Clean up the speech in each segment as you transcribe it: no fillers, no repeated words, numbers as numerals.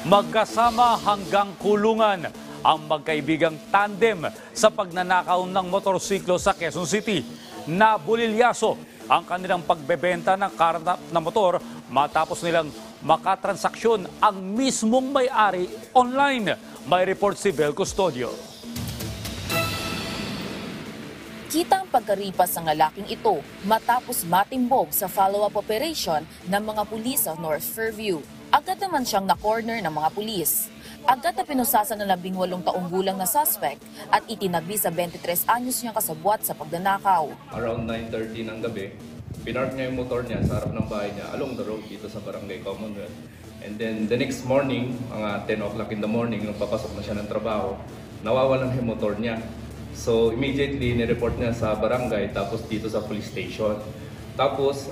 Magkasama hanggang kulungan ang magkaibigang tandem sa pagnanakaw ng motorsiklo sa Quezon City. Nabulilyaso ang kanilang pagbebenta ng karna na motor matapos nilang makatransaksyon ang mismong may-ari online. May report si Vel Custodio. Kita ang pagkaripas ng lalaking ito matapos matimbog sa follow-up operation ng mga pulis sa North Fairview. Agad naman siyang na-corner ng mga pulis. Agad na pinusasan ng 18 taong gulang na suspect at itinabi sa 23 anyos niyang kasabwat sa pagnanakaw. Around 9:30 ng gabi, pinark niya yung motor niya sa harap ng bahay niya along the road dito sa Barangay Commonwealth. And then the next morning, mga 10 o'clock in the morning, nung papasok na siya ng trabaho, nawawalan yung motor niya. So immediately, nireport niya sa barangay tapos dito sa police station. Tapos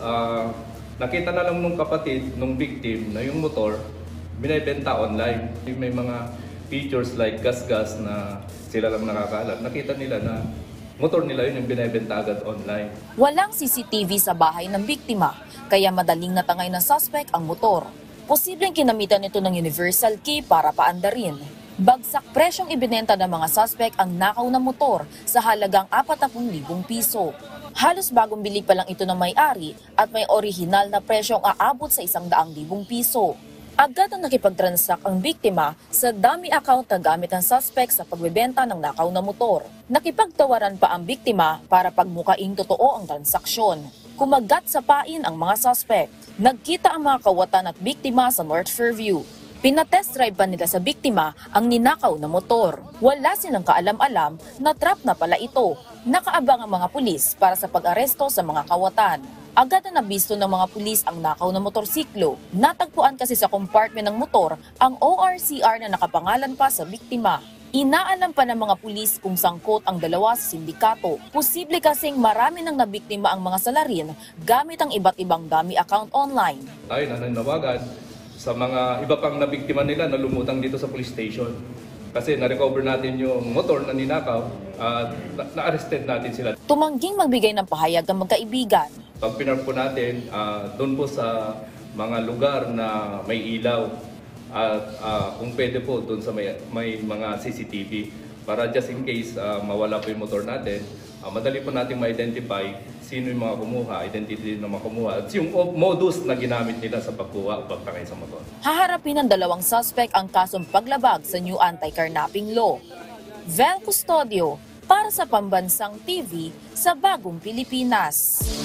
nakita na lang nung kapatid, nung victim, na yung motor binibenta online. May mga features like gas-gas na sila lang nakakaalam. Nakita nila na motor nila yun yung binibenta agad online. Walang CCTV sa bahay ng biktima, kaya madaling natangay ng suspect ang motor. Posibleng kinamitan ito ng universal key para paandarin. Bagsak presyong ibinenta ng mga suspect ang nakaw na motor sa halagang 40,000 piso. Halos bagong bili pa lang ito ng may-ari at may orihinal na presyong aabot sa 100,000 piso. Agad na nakipag-transact ang biktima sa dummy account na gamit ng suspect sa pagbebenta ng nakaw na motor. Nakipagtawaran pa ang biktima para pagmukaing totoo ang transaksyon. Kumagat sa pain ang mga suspect. Nagkita ang mga kawatan at biktima sa North Fairview. Pinatest drive pa nila sa biktima ang ninakaw na motor. Wala silang kaalam-alam na trap na pala ito. Nakaabang ang mga pulis para sa pag-aresto sa mga kawatan. Agad na nabisto ng mga pulis ang nakaw na motorsiklo. Natagpuan kasi sa compartment ng motor ang ORCR na nakapangalan pa sa biktima. Inaalam pa ng mga pulis kung sangkot ang dalawa sa sindikato. Posible kasing marami nang nabiktima ang mga salarin gamit ang iba't ibang dummy account online. Tayo nananawagan sa mga iba pang nabiktima nila na lumutang dito sa police station. Kasi na-recover natin yung motor na ninakaw at na-arrested natin sila. Tumangging magbigay ng pahayag ng magkaibigan. Pag pinark po natin, doon po sa mga lugar na may ilaw at kung pwede po doon sa may mga CCTV para just in case mawala po yung motor natin, madali po natin ma-identify sino yung mga kumuha, identity ng mga kumuha at yung modus na ginamit nila sa pagkuha o pagtakay sa motor. Haharapin ng dalawang suspect ang kasong paglabag sa new anti-carnapping law. Vel Custodio para sa Pambansang TV sa Bagong Pilipinas.